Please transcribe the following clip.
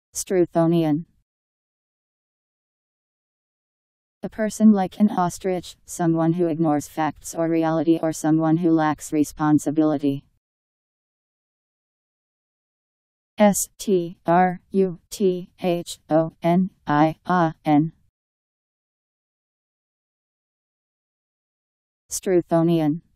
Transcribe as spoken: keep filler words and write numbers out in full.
Struthonian. A person like an ostrich, someone who ignores facts or reality, or someone who lacks responsibility. S T R U T H O N I A N. Struthonian.